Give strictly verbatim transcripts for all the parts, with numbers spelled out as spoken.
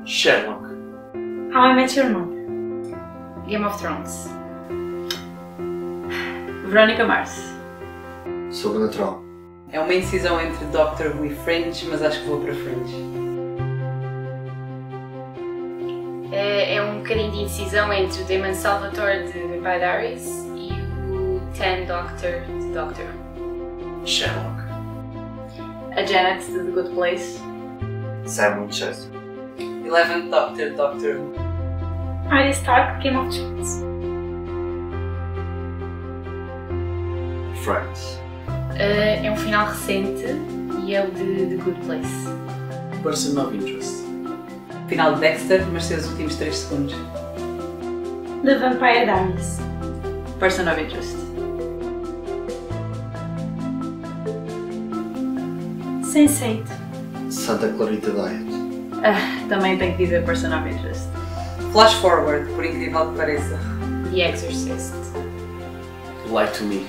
Sherlock. How I Met Your Mother. Game of Thrones. Veronica Mars. Sobrenatural. É uma indecisão entre Doctor Who e Fringe, mas acho que vou para Fringe. É, é um bocadinho de indecisão entre o Damon Salvatore de Vampire Diaries e o Ten Doctor de Doctor Who. Sherlock. A Janet de The Good Place. Simon Chester. Eleventh Doctor, Doctor Who. Arya Stark, Game of Thrones. Friends. Uh, é um final recente e é o de The Good Place. Person of Interest. Final de Dexter, mas sem os últimos três segundos. The Vampire Diaries. Person of Interest. sense eight. Santa Clarita Diet. Ah, também tenho que dizer Person of Interest. Flash Forward, por incrível que pareça. The Exorcist. Lie to Me.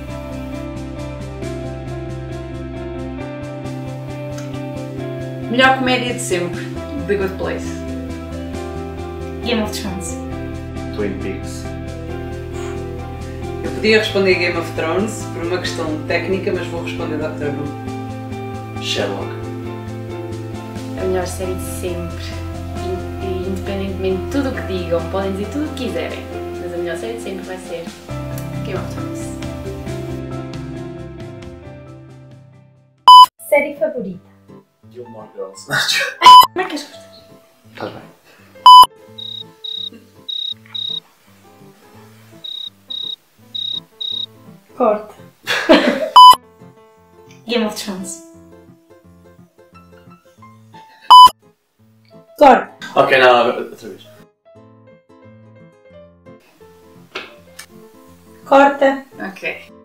Melhor comédia de sempre. The Good Place. Game of Thrones. Twin Peaks. Eu podia responder Game of Thrones por uma questão técnica, mas vou responder Doctor Who. Sherlock. A melhor série de sempre. E, independentemente de tudo o que digam, podem dizer tudo o que quiserem, mas a melhor série de sempre vai ser Game of Thrones. Série favorita. Gilmore Girls. Como é que és gostar? Estás bem? Corta. Game of Thrones. Corta. Ok, não, outra vez. Corta. Ok.